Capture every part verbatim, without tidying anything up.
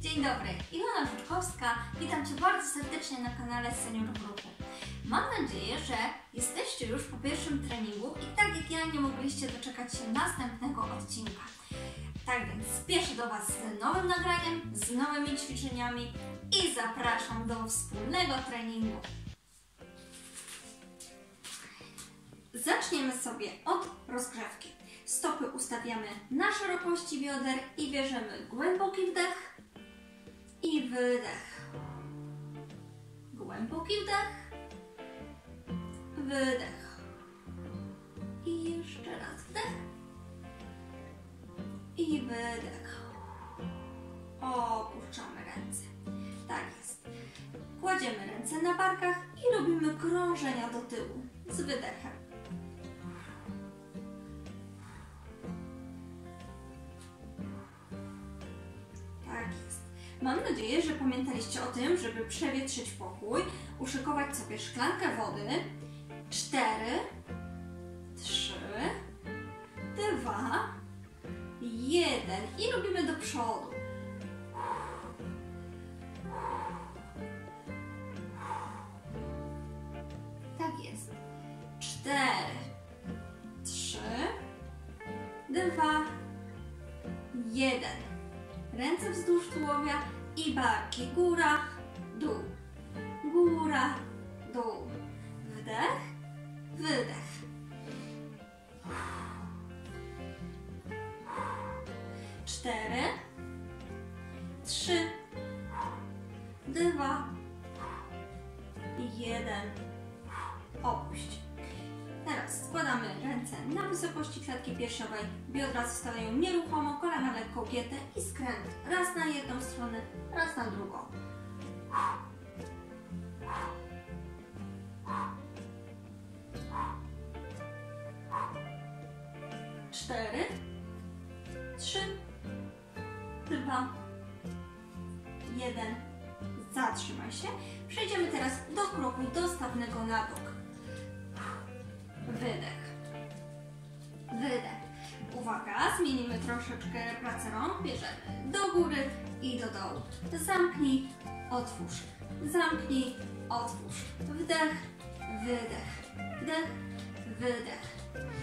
Dzień dobry, Ilona Żuczkowska. Witam Cię bardzo serdecznie na kanale Senior Grupy. Mam nadzieję, że jesteście już po pierwszym treningu i tak jak ja nie mogliście doczekać się następnego odcinka. Tak więc spieszę do Was z nowym nagraniem, z nowymi ćwiczeniami i zapraszam do wspólnego treningu. Zaczniemy sobie od rozgrzewki. Stopy ustawiamy na szerokości bioder i bierzemy głęboki wdech i wydech. Głęboki wdech, wydech. I jeszcze raz wdech i wydech. Opuszczamy ręce. Tak jest. Kładziemy ręce na barkach i robimy krążenia do tyłu z wydechem. Tak jest. Mam nadzieję, że pamiętaliście o tym, żeby przewietrzyć pokój, uszykować sobie szklankę wody. Cztery, trzy, dwa, jeden i robimy do przodu. Tak jest. Cztery, trzy, dwa, jeden. Ręce wzdłuż tułowia i barki. Góra, dół. Góra, dół. Wdech, wydech. Cztery, trzy, dwa, jeden. Opuść. Teraz składamy ręce na wysokości klatki piersiowej, biodra zostawiają nieruchomo, kolana lekko ugięte i skręt. Raz na jedną stronę, raz na drugą. Cztery, trzy, dwa, jeden. Zatrzymaj się. Przejdziemy teraz do kroku dostawnego na bok. Wydech. Wydech. Uwaga, zmienimy troszeczkę pracę rąk. Bierzemy do góry i do dołu. Zamknij, otwórz. Zamknij, otwórz. Wdech, wydech. Wdech, wydech.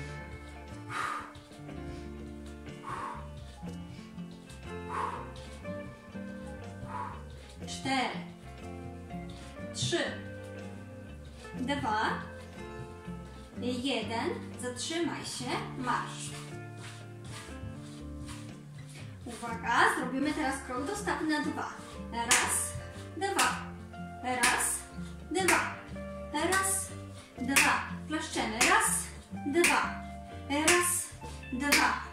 Cztery, trzy, dwa, jeden. Zatrzymaj się, marsz. Uwaga, zrobimy teraz krok dostawny na dwa. Raz, dwa, raz, dwa, raz, dwa. Klaszczemy. Raz, dwa, raz, dwa.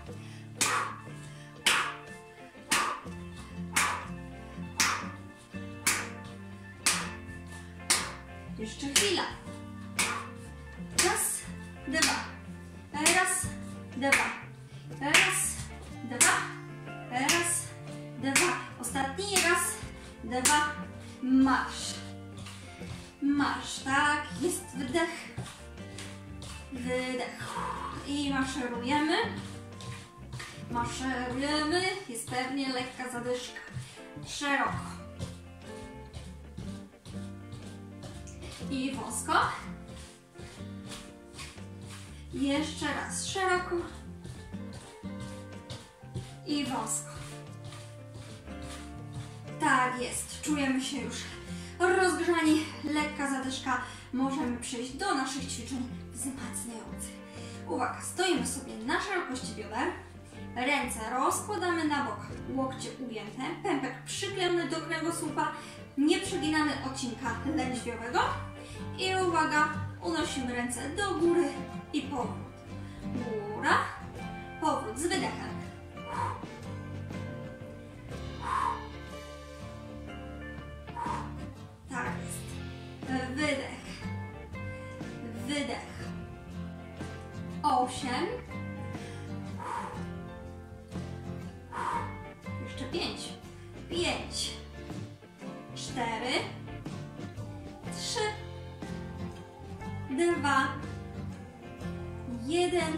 Jeszcze chwila. Raz, dwa, raz, dwa, raz, dwa, raz, dwa. Ostatni raz, dwa, marsz. Marsz, tak, jest wdech, wydech. I maszerujemy. Maszerujemy, jest pewnie lekka zadyszka. Szeroko. I wąsko. Jeszcze raz szeroko. I wąsko. Tak jest. Czujemy się już rozgrzani. Lekka zadyszka. Możemy przejść do naszych ćwiczeń wzmacniających. Uwaga, stoimy sobie na szerokości bioder. Ręce rozkładamy na bok. Łokcie ugięte. Pępek przyklejony do kręgosłupa. Nie przeginamy odcinka lędźwiowego. I uwaga, unosimy ręce do góry i powrót. Góra, powrót z wydechem. Tak jest. Wydech. Wydech. Osiem. Jeszcze pięć. Pięć. Cztery. Trzy. Dwa. Jeden.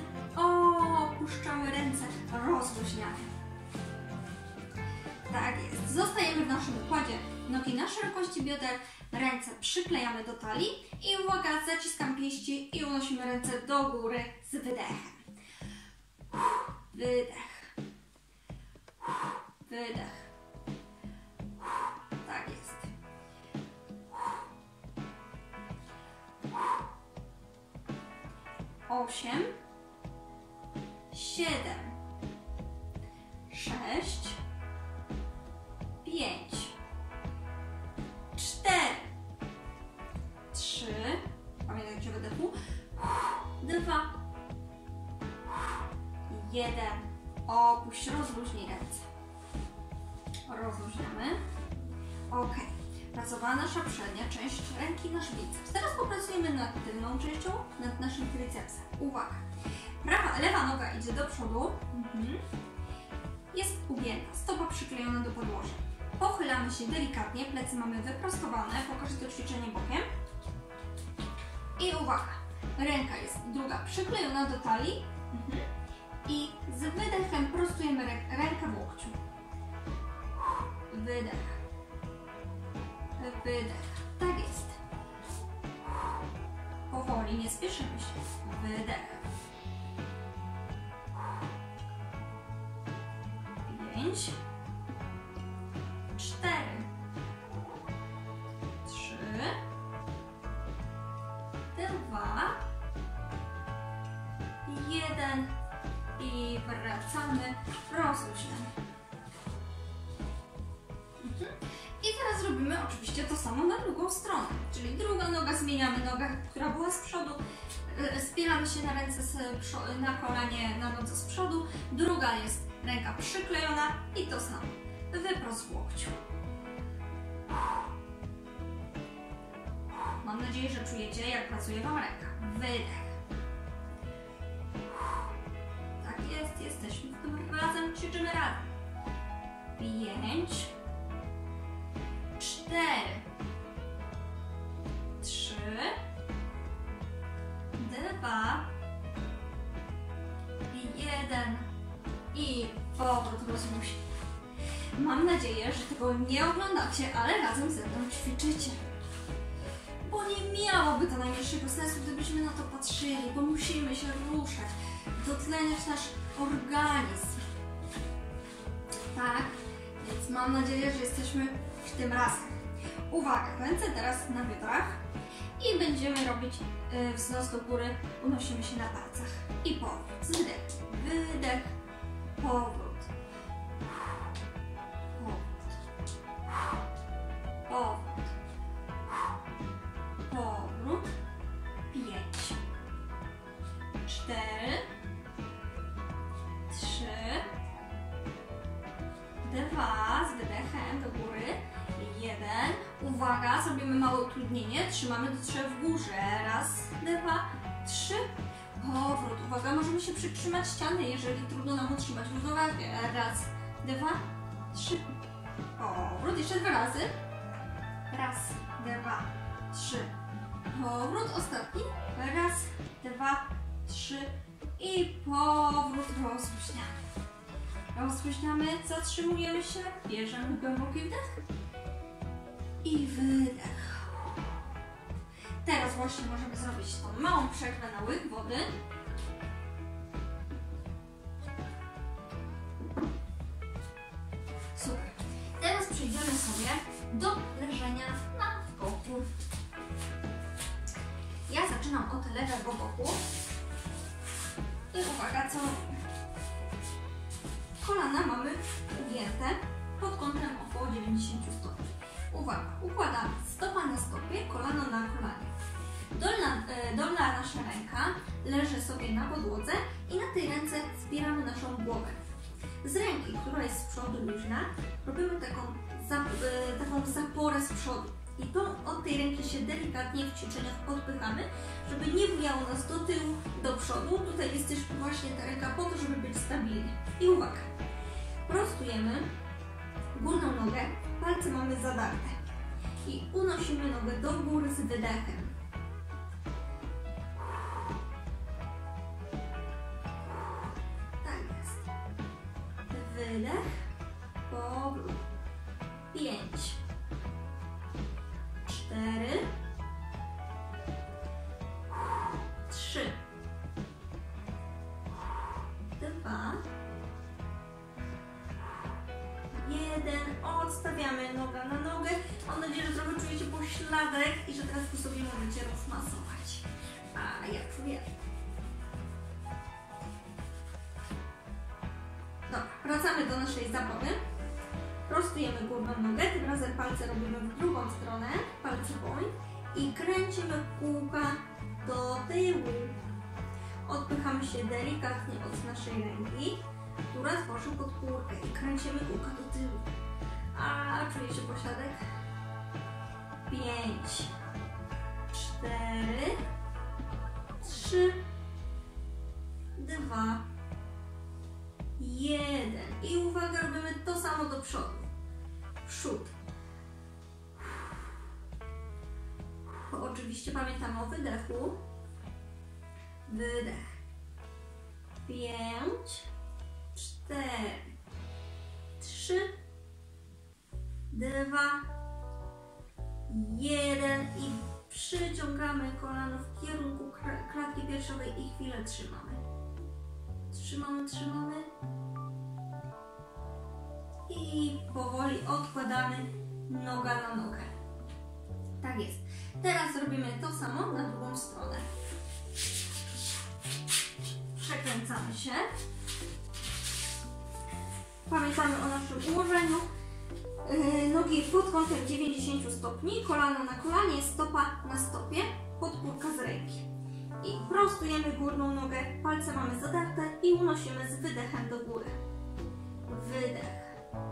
Opuszczamy ręce. Rozluźniamy. Tak jest. Zostajemy w naszym układzie nogi na szerokości bioder, ręce przyklejamy do talii i uwaga, zaciskam pięści i unosimy ręce do góry z wydechem. Wydech. Wydech. Tak jest. Osiem, siedem, sześć, pięć, cztery, trzy, pamiętajcie o wydechu, dwa, jeden. Opuść, rozluźnij ręce. Rozluźniamy. Ok. Pracowała nasza przednia część ręki, nasz biceps. Teraz popracujemy nad tylną częścią, nad naszym tricepsem. Uwaga. Prawa, lewa noga idzie do przodu. Mhm. Jest ugięta, stopa przyklejona do podłoża. Pochylamy się delikatnie, plecy mamy wyprostowane. Pokażę to ćwiczenie bokiem. I uwaga. Ręka jest druga przyklejona do talii. Mhm. I z wydechem prostujemy rę rękę w łokciu. Wydech. Wydech. Tak jest. Powoli, nie spieszymy się. Wydech. Pięć. Cztery. Trzy. Dwa. Jeden. I wracamy. Rozluźniamy. I teraz robimy oczywiście to samo na drugą stronę, czyli druga noga, zmieniamy nogę, która była z przodu, spieramy się na ręce z na kolanie, na nodze z przodu, druga jest ręka przyklejona i to samo, wyprost w łokciu. Mam nadzieję, że czujecie, jak pracuje Wam ręka. Wydech. Tak jest, jesteśmy w tym razem, ćwiczymy razem. Pięć. Cztery, trzy, dwa, jeden i powrót rozluźnienia. Mam nadzieję, że tego nie oglądacie, ale razem ze mną ćwiczycie. Bo nie miałoby to najmniejszego sensu, gdybyśmy na to patrzyli, bo musimy się ruszać, dotleniać nasz organizm. Tak, więc mam nadzieję, że jesteśmy w tym razem. Uwaga, ręce teraz na biodrach i będziemy robić y, wznos do góry, unosimy się na palcach i powrót, wydech, wydech, powrót, powrót, powrót, powrót, pięć, cztery, trzy, dwa, z wydechem do góry, jeden. Uwaga, zrobimy małe utrudnienie. Trzymamy do trzech w górze. Raz, dwa, trzy. Powrót. Uwaga, możemy się przytrzymać ściany, jeżeli trudno nam utrzymać równowagę. Raz, dwa, trzy. Powrót. Jeszcze dwa razy. Raz, dwa, trzy. Powrót. Ostatni. Raz, dwa, trzy. I powrót. Rozluźniamy. Rozluźniamy, zatrzymujemy się, bierzemy głęboki wdech i wydech. Teraz właśnie możemy zrobić tą małą przerwę na łyk wody. Super. Teraz przejdziemy sobie do leżenia na boku. Ja zaczynam od lewego boku. I uwaga, co robimy? Kolana mamy ugięte pod kątem około dziewięćdziesiąt stopni. Uwaga, układamy stopa na stopie, kolano na kolanie. Dolna, e, dolna nasza ręka leży sobie na podłodze i na tej ręce wspieramy naszą głowę. Z ręki, która jest z przodu luźna, robimy taką, zap, e, taką zaporę z przodu. I tą, od tej ręki się delikatnie w ćwiczeniach podpychamy, żeby nie bujało nas do tyłu, do przodu. Tutaj jest też właśnie ta ręka po to, żeby być stabilnie. I uwaga, prostujemy górną nogę, palce mamy zadarte i unosimy nogę do góry z wydechem. Tak jest. Wydech, powrót, pięć, cztery, trzy, dwa, jeden. Odstawiamy noga na nogę. Mam nadzieję, że trochę czujecie pośladek i że teraz tu sobie możecie rozmasować. A ja czuję. Dobra, wracamy do naszej zabawy. Prostujemy górną nogę, tym razem palce robimy w drugą stronę, palce point i kręcimy kółka do tyłu. Odpychamy się delikatnie od naszej ręki, która tworzy podpórkę i kręcimy kółka do tyłu. A czujecie pośladek? pięć, cztery, trzy, dwa, jeden. I uwaga, robimy to samo do przodu. Przód. Oczywiście pamiętamy o wydechu. Wydech. pięć, cztery, trzy, dwa, jeden i przyciągamy kolano w kierunku klatki piersiowej i chwilę trzymamy. Trzymamy, trzymamy i powoli odkładamy noga na nogę. Tak jest. Teraz zrobimy to samo na drugą stronę. Przekręcamy się. Pamiętamy o naszym ułożeniu. Yy, nogi pod kątem dziewięćdziesiąt stopni, kolano na kolanie, stopa na stopie, podpórka z ręki. I prostujemy górną nogę, palce mamy zadarte i unosimy z wydechem do góry. Wydech.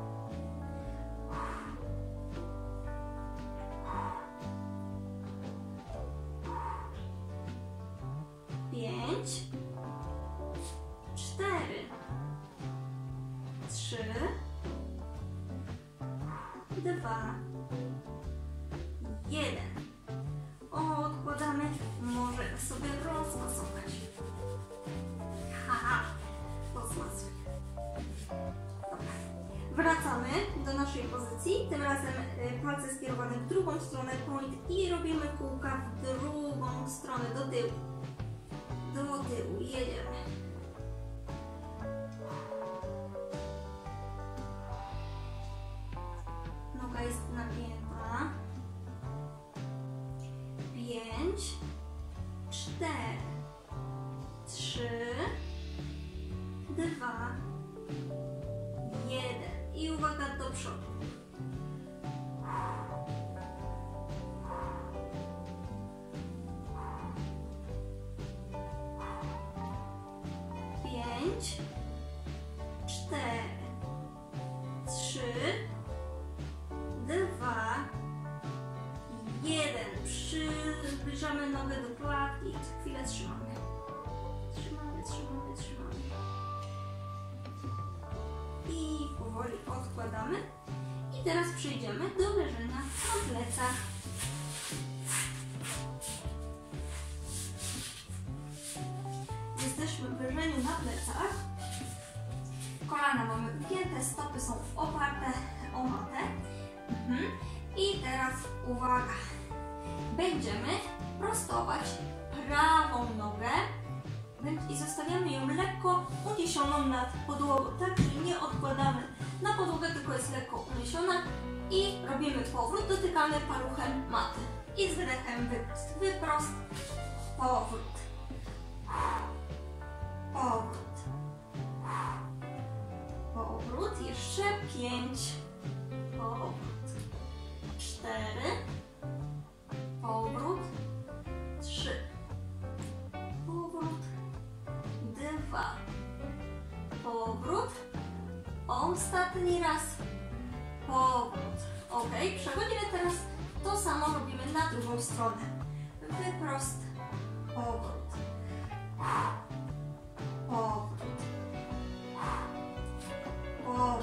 Pięć, cztery, trzy, dwa, jeden. Odkładamy, możemy sobie rozmasować. Haha, rozmasuj. Dobra. Wracamy do naszej pozycji, tym razem palce skierowane w drugą stronę point i robimy kółka w drugą stronę, do tyłu. Do tyłu, jedziemy. Noga jest napięta. pięć, cztery, trzy, dwa, jeden. I uwaga, do przodu. pięć, cztery, trzy, dwa, jeden. Przybliżamy nogę do klatki i chwilę trzymamy. Trzymamy, trzymamy, trzymamy. I powoli odkładamy. I teraz przejdziemy do leżenia na plecach. Jesteśmy w leżeniu na plecach. Kolana mamy wygięte, stopy są oparte o matę. Mhm. I teraz uwaga. Będziemy prostować prawą nogę i zostawiamy ją lekko uniesioną nad podłogą, tak, że nie odkładamy na podłogę, tylko jest lekko uniesiona i robimy powrót, dotykamy paluchem maty i z wydechem wyprost, wyprost, powrót, powrót, powrót, jeszcze pięć, powrót, cztery, powrót, trzy, powrót, dwa, powrót, ostatni raz, powrót. Ok, przechodzimy teraz, to samo robimy na drugą stronę. Wyprost, powrót, powrót, powrót,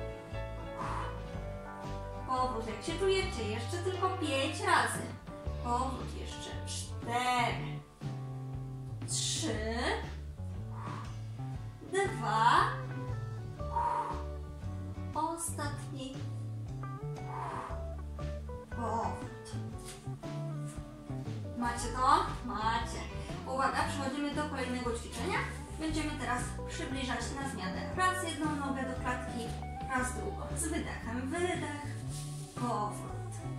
powrót. Jak się czujecie? Jeszcze tylko pięć razy. Powrót jeszcze cztery, trzy, dwa, ostatni, Macie to? Macie. Uwaga, przechodzimy do kolejnego ćwiczenia. Będziemy teraz przybliżać na zmianę. Raz jedną nogę do klatki, raz drugą. Z wydechem. Wydech, powrót.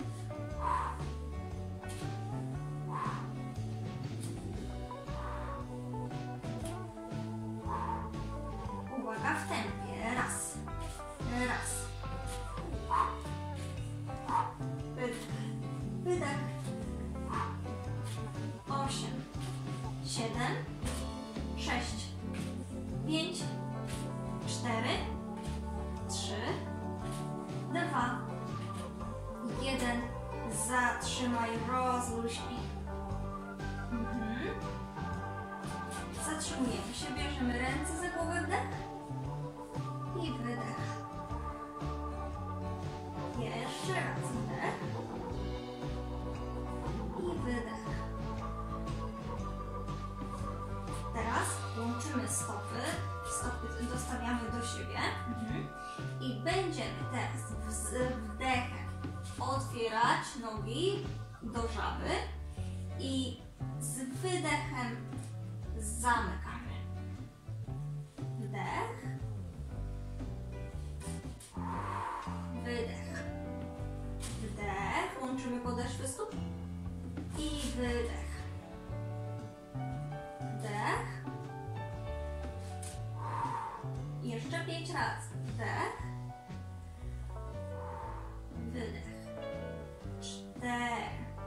Uwaga, w tempie. Raz. Raz. Wydech. Wydech. Osiem. Siedem. Sześć. Pięć. Cztery. Trzy. Dwa. Jeden. Zatrzymaj. Rozluźnij. Mhm. Zatrzymujemy się. Bierzemy ręce za głowę. Wdech. I wydech. Jeszcze raz wdech. I wydech. Teraz łączymy stopy. Stopy dostawiamy do siebie. Mhm. I będziemy teraz z wdechem otwierać nogi do żaby. I z wydechem zamykamy. Wdech. Wydech. Wdech. Łączymy podeszwy stóp. I wydech. Wdech. Jeszcze pięć razy. Wdech. Wydech. Cztery.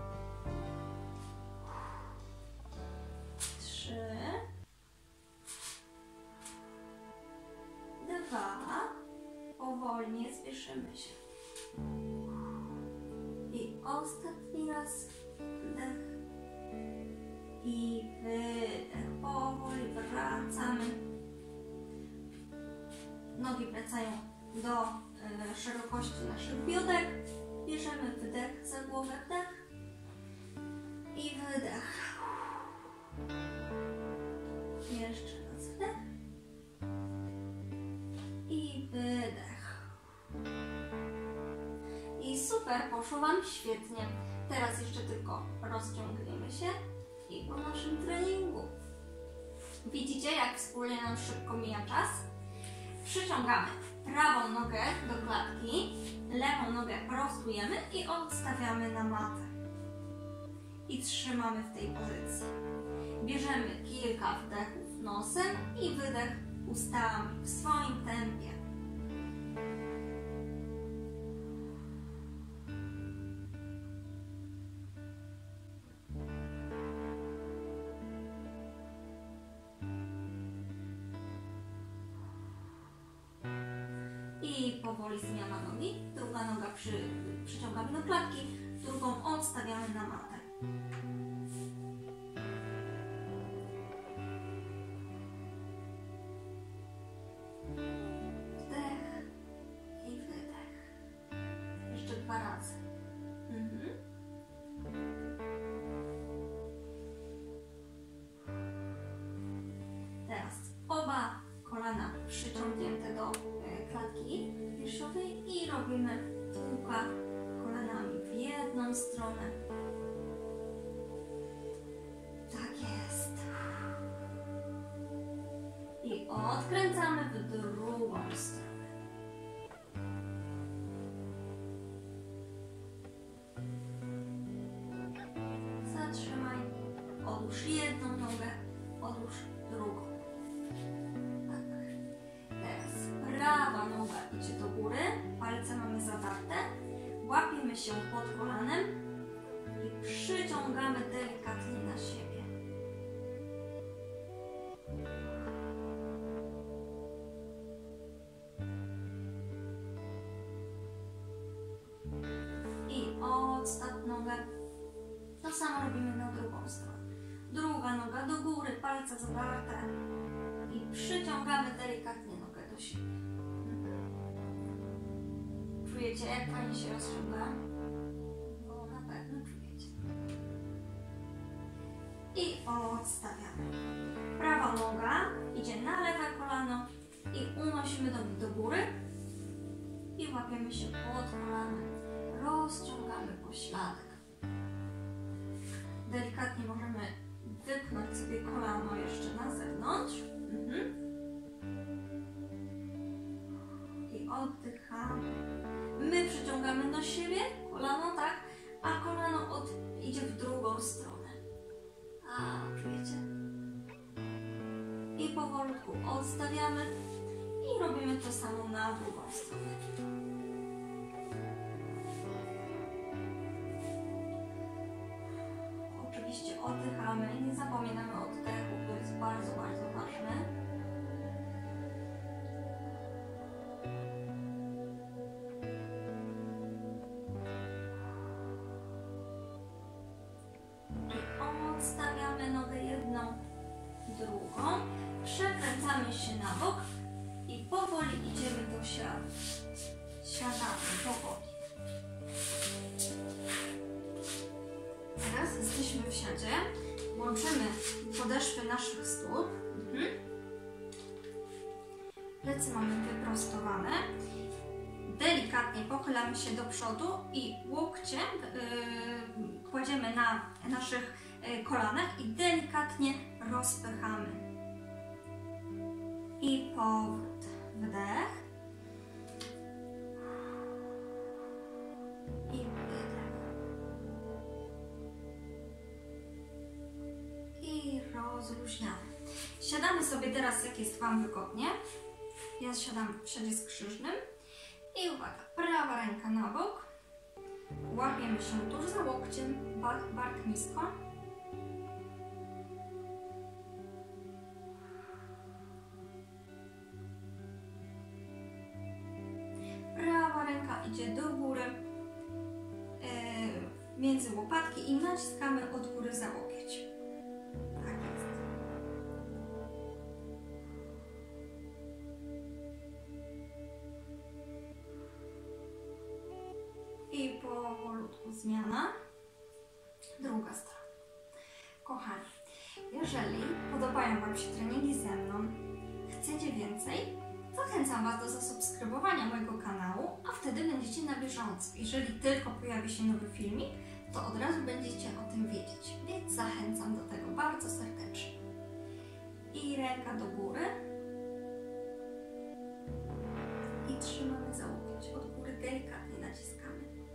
Trzy. Dwa. Powoli, nie spieszymy się. I ostatni raz. Wdech. I wydech. Powoli wracamy. Nogi wracają do y, szerokości naszych bioder. Bierzemy wydech za głowę. Wdech. I wydech. Jeszcze raz wdech. I wydech. I super, poszło Wam świetnie. Teraz jeszcze tylko rozciągniemy się i po naszym treningu. Widzicie, jak wspólnie nam szybko mija czas? Przyciągamy prawą nogę do klatki, lewą nogę prostujemy i odstawiamy na matę. I trzymamy w tej pozycji. Bierzemy kilka wdechów nosem i wydech ustami w swoim tempie. I powoli zmiana nogi. Druga noga przy, przyciągamy do klatki, drugą odstawiamy na matę. Wdech i wydech. Jeszcze dwa razy. Mhm. Teraz oba kolana przyciągnięte do klatki piersiowej i robimy kółka kolanami w jedną stronę. Tak jest. I odkręcamy w drugą stronę. Zatrzymaj. Odłóż jedną nogę, odłóż drugą. Prawa noga idzie do góry, palce mamy zawarte, łapiemy się pod kolanem i przyciągamy delikatnie na siebie. I odstaw nogę. To samo robimy na drugą stronę. Druga noga do góry, palce zawarte i przyciągamy delikatnie nogę do siebie. Czujecie, jak Pani się rozciąga? Bo na pewno czujecie. I odstawiamy. Prawa noga idzie na lewe kolano i unosimy nogi do góry i łapiemy się pod kolanem. Rozciągamy pośladek. Delikatnie ściągamy na siebie, kolano, tak, a kolano od, idzie w drugą stronę. A, czujecie? I powolutku odstawiamy i robimy to samo na drugą stronę. Oczywiście oddychamy, nie zapominamy o oddechu, który jest bardzo, bardzo ważny. I odstawiamy nogę jedną, drugą, przekręcamy się na bok i powoli idziemy do siadu. Siadamy powoli. Teraz jesteśmy w siadzie, łączymy podeszwy naszych stóp. Mhm. Plecy mamy wyprostowane. Delikatnie pochylamy się do przodu i łokcie yy, kładziemy na naszych yy, kolanach i delikatnie rozpychamy. I powrót. Wdech. I wydech. I rozluźniamy. Siadamy sobie teraz, jak jest Wam wygodnie. Ja siadam w siadzie skrzyżnym. I uwaga, prawa ręka na bok. Łapiemy się tuż za łokciem, bark, bark nisko. Prawa ręka idzie do góry, yy, między łopatki i naciskamy od góry za łokieć. Tak jest. I powolutku zmiana. Druga strona. Kochani, jeżeli podobają Wam się treningi ze mną, chcecie więcej, zachęcam Was do zasubskrybowania mojego kanału, a wtedy będziecie na bieżąco. Jeżeli tylko pojawi się nowy filmik, to od razu będziecie o tym wiedzieć, więc zachęcam do tego bardzo serdecznie. I ręka do góry. I trzymamy za łokieć. Od góry delikatnie naciskamy.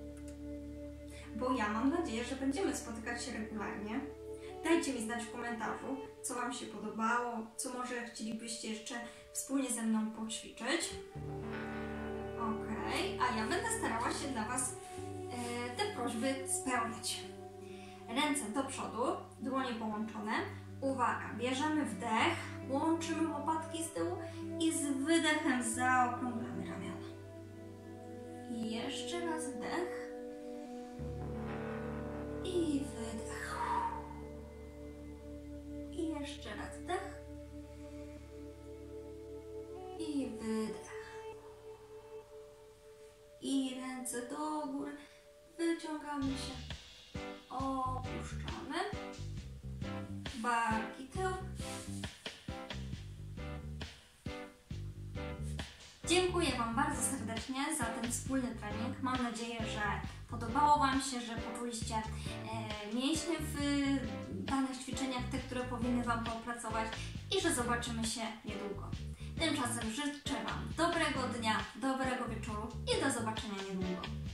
Bo ja mam nadzieję, że będziemy spotykać się regularnie. Dajcie mi znać w komentarzu, co Wam się podobało, co może chcielibyście jeszcze wspólnie ze mną poćwiczyć. Ok, a ja będę starała się dla Was e, te prośby spełniać. Ręce do przodu, dłonie połączone. Uwaga, bierzemy wdech, łączymy łopatki z tyłu i z wydechem zaokrąglamy ramiona. I jeszcze raz wdech. I wydech. I jeszcze raz wdech. I wydech. I ręce do góry. Wyciągamy się. Opuszczamy. Barki tył. Dziękuję Wam bardzo serdecznie za ten wspólny trening. Mam nadzieję, że podobało Wam się, że poczuliście e, mięśnie w danych ćwiczeniach, te, które powinny Wam popracować i że zobaczymy się niedługo. Tymczasem życzę Wam dobrego dnia, dobrego wieczoru i do zobaczenia niedługo.